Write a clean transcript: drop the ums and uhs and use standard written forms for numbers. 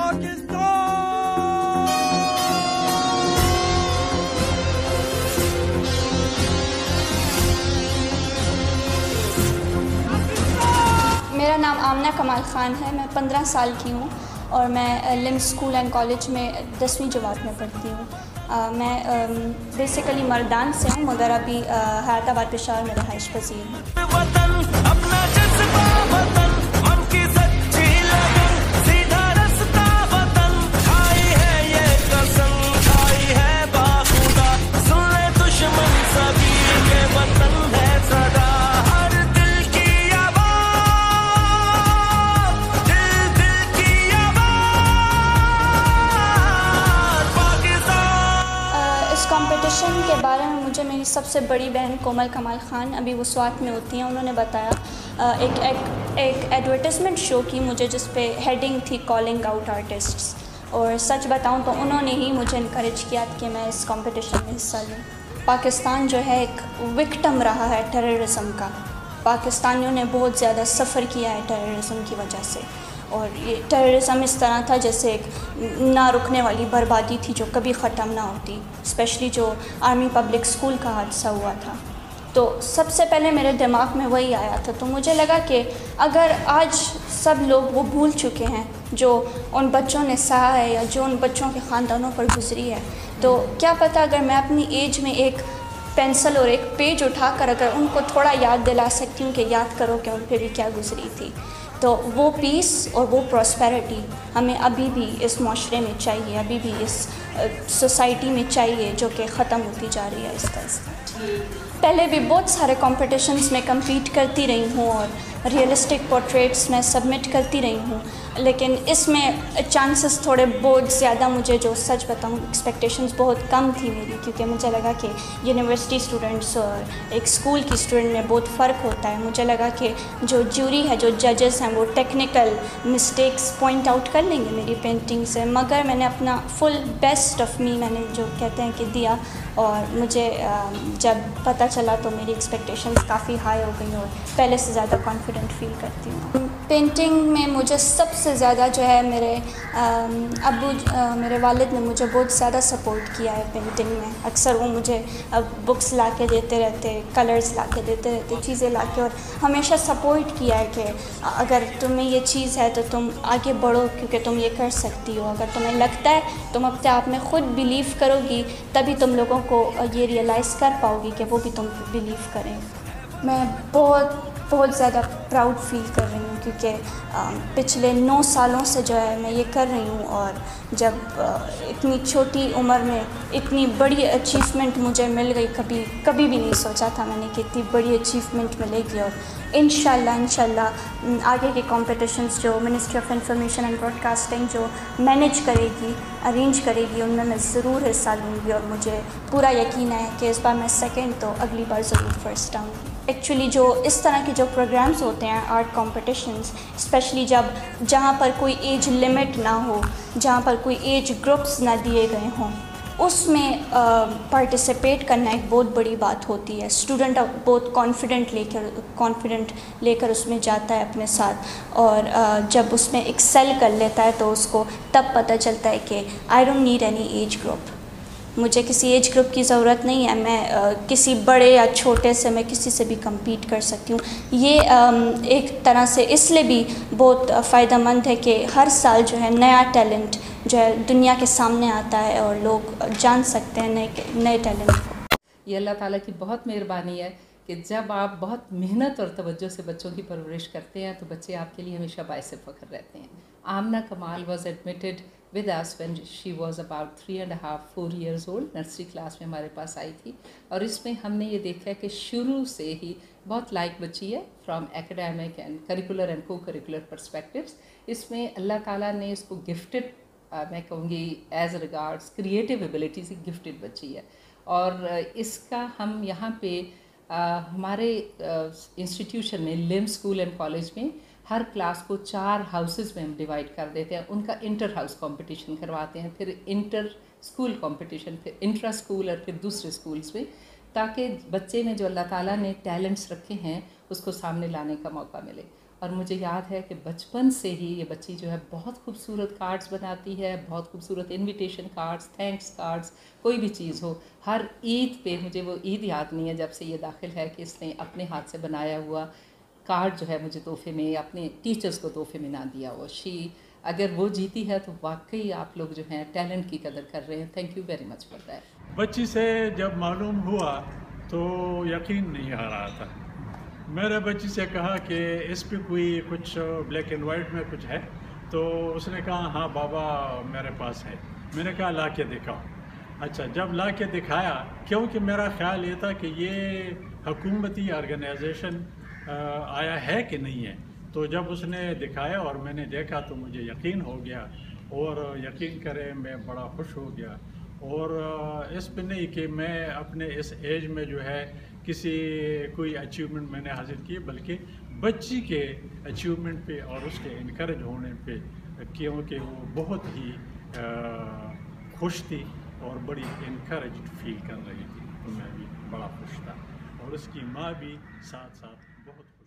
میرا نام آمنہ کمال خان ہے، میں 15 سال کی ہوں اور میں لم اسکول اینڈ کالج میں 10ویں جماعت میں پڑھتی ہوں۔ میں بیسیکلی مردان سے ہوں مگر ابھی حیات آباد پشاور میں رہائش پذیر ہوں۔ کمپٹیشن کے بارے میں مجھے میری سب سے بڑی بہن کومل کمال خان ابھی وہ سوات میں ہوتی ہیں، انہوں نے بتایا ایک ایڈورٹیزمنٹ شو کی مجھے جس پہ ہیڈنگ تھی کالنگ آؤٹ آرٹسٹس، اور سچ بتاؤں تو انہوں نے ہی مجھے انکریج کیا کہ میں اس کمپٹیشن میں حصہ لوں۔ پاکستان جو ہے ایک وکٹم رہا ہے ٹیررزم کا، پاکستانیوں نے بہت زیادہ سفر کیا ہے ٹیررزم کی وجہ سے، اور یہ ٹیررزم اس طرح تھا جیسے ایک نہ رکنے والی بربادی تھی جو کبھی ختم نہ ہوتی، اسپیشلی جو آرمی پبلک اسکول کا حادثہ ہوا تھا۔ تو سب سے پہلے میرے دماغ میں وہی آیا تھا، تو مجھے لگا کہ اگر آج سب لوگ وہ بھول چکے ہیں جو ان بچوں نے سہا ہے یا جو ان بچوں کے خاندانوں پر گزری ہے، تو کیا پتہ اگر میں اپنی ایج میں ایک پینسل اور ایک پیج اٹھا کر اگر ان کو تھوڑا یاد دلا سکتی ہوں کہ یاد کرو کہ ان پہ بھی کیا گزری تھی، تو وہ پیس اور وہ پراسپیرٹی ہمیں ابھی بھی اس معاشرے میں چاہیے، ابھی بھی اس سوسائٹی میں چاہیے جو کہ ختم ہوتی جا رہی ہے آہستہ آہستہ۔ پہلے بھی بہت سارے کمپٹیشنز میں کمپیٹ کرتی رہی ہوں اور ریئلسٹک پورٹریٹس میں سبمٹ کرتی رہی ہوں، لیکن اس میں چانسز تھوڑے بہت زیادہ، مجھے جو سچ بتاؤں ایکسپیکٹیشنز بہت کم تھی میری، کیونکہ مجھے لگا کہ یونیورسٹی اسٹوڈنٹس اور ایک اسکول کی اسٹوڈنٹ میں بہت فرق ہوتا ہے۔ مجھے لگا کہ جو جیوری ہے، جو ججز ہیں، وہ ٹیکنیکل مسٹیکس پوائنٹ آؤٹ کر لیں گے میری پینٹنگ سے، مگر میں نے اپنا فل بیسٹ آف می میں نے جو کہتے ہیں کہ دیا، اور مجھے جب پتہ چلا تو میری ایکسپیکٹیشنز کافی ہائی ہو گئی اور پہلے سے زیادہ کانفیڈنٹ فیل کرتی ہوں۔ پینٹنگ میں مجھے سب سے زیادہ جو ہے میرے والد نے مجھے بہت زیادہ سپورٹ کیا ہے پینٹنگ میں۔ اکثر وہ مجھے بکس لا کے دیتے رہتے، کلرز لا کے دیتے رہتے، چیزیں لا کے، اور ہمیشہ سپورٹ کیا ہے کہ اگر تمہیں یہ چیز ہے تو تم آگے بڑھو کیونکہ تم یہ کر سکتی ہو، اگر تمہیں لگتا ہے تم اپنے آپ میں خود بلیو کرو گی تبھی تم لوگوں کو یہ ریئلائز کر پاؤ گی کہ وہ بھی تم بلیو کریں۔ میں بہت زیادہ پراؤڈ فیل کر رہی ہوں کیونکہ پچھلے 9 سالوں سے جو ہے میں یہ کر رہی ہوں، اور جب اتنی چھوٹی عمر میں اتنی بڑی اچیومنٹ مجھے مل گئی، کبھی بھی نہیں سوچا تھا میں نے کہ اتنی بڑی اچیومنٹ ملے گی، اور انشاءاللہ آگے کے کمپٹیشنز جو ministry of information and broadcasting جو مینیج کرے گی، ارینج کرے گی، ان میں ضرور حصہ لوں گی، اور مجھے پورا یقین ہے کہ اس بار میں سیکنڈ تو اگلی بار ضرور فرسٹ آؤں گی۔ ایکچولی جو اس طرح کے جو پروگرامز ہوتے ہیں آرٹ کمپٹیشنز، اسپیشلی جہاں پر کوئی ایج لمٹ نہ ہو، جہاں پر کوئی ایج گروپس نہ دیے گئے ہوں، اس میں پارٹیسپیٹ کرنا ایک بہت بڑی بات ہوتی ہے۔ اسٹوڈنٹ بہت کانفیڈنٹ لے کر اس میں جاتا ہے اپنے ساتھ، اور جب اس میں ایکسیل کر لیتا ہے تو اس کو تب پتہ چلتا ہے کہ I don't need any age group, مجھے کسی ایج گروپ کی ضرورت نہیں ہے، میں کسی بڑے یا چھوٹے سے میں کسی سے بھی کمپیٹ کر سکتی ہوں۔ یہ ایک طرح سے اس لیے بھی بہت فائدہ مند ہے کہ ہر سال جو ہے نیا ٹیلنٹ جو ہے دنیا کے سامنے آتا ہے اور لوگ جان سکتے ہیں نئے ٹیلنٹ کو۔ یہ اللہ تعالیٰ کی بہت مہربانی ہے کہ جب آپ بہت محنت اور توجہ سے بچوں کی پرورش کرتے ہیں تو بچے آپ کے لیے ہمیشہ باعث فخر رہتے ہیں۔ Amna Kamal was admitted with us when she was about 3.5-4 years old، nursery class میں ہمارے پاس آئی تھی، اور اس میں ہم نے یہ دیکھا کہ شروع سے ہی بہت لائق بچی ہے from academic and curricular and cocurricular perspectives. اس میں اللہ تعالیٰ نے اس کو گفٹڈ، میں کہوں گی ایز ریگارڈس کریٹیو ایبلٹی سے گفٹڈ بچی ہے، اور اس کا ہم یہاں پہ ہمارے انسٹیٹیوشن میں لم اسکول اینڈ کالج میں ہر کلاس کو 4 ہاؤسز میں ہم ڈیوائڈ کر دیتے ہیں، ان کا انٹر ہاؤس کمپٹیشن کرواتے ہیں، پھر انٹر اسکول کمپٹیشن، پھر انٹرا اسکول اور پھر دوسرے اسکولس میں، تاکہ بچے میں جو اللہ تعالیٰ نے ٹیلنٹس رکھے ہیں اس کو سامنے لانے کا موقع ملے۔ اور مجھے یاد ہے کہ بچپن سے ہی یہ بچی جو ہے بہت خوبصورت کارڈز بناتی ہے، بہت خوبصورت انویٹیشن کارڈز، تھینکس کارڈز، کوئی بھی چیز ہو. ہر عید پہ، مجھے وہ عید یاد نہیں ہے جب سے یہ داخل ہے، کہ اس نے اپنے ہاتھ سے بنایا ہوا کارڈ جو ہے مجھے تحفے میں، اپنے ٹیچرز کو تحفے میں نہ دیا ہو. اگر وہ جیتی ہے تو واقعی آپ لوگ جو ہیں ٹیلنٹ کی قدر کر رہے ہیں. Thank you very much for that. بچی سے جب معلوم ہوا تو یقین نہیں آ رہا تھا. میں نے بچی سے کہا کہ اس پہ کوئی کچھ بلیک اینڈ وائٹ میں کچھ ہے؟ تو اس نے کہا ہاں بابا میرے پاس ہے. میں نے کہا لا کے دکھاؤ. اچھا، جب لا کے دکھایا، کیونکہ میرا خیال یہ تھا کہ یہ حکومتی آرگنائزیشن آیا ہے کہ نہیں ہے، تو جب اس نے دکھایا اور میں نے دیکھا تو مجھے یقین ہو گیا، اور یقین کرے میں بڑا خوش ہو گیا. اور اس پہ نہیں کہ میں اپنے اس ایج میں جو ہے کوئی اچیومنٹ میں نے حاصل کی، بلکہ بچی کے اچیومنٹ پہ اور اس کے انکریج ہونے پہ، کیونکہ وہ بہت ہی خوش تھی اور بڑی انکریجڈ فیل کر رہی تھی. تو میں بھی بڑا خوش تھا، اور اس کی ماں بھی ساتھ ساتھ بہت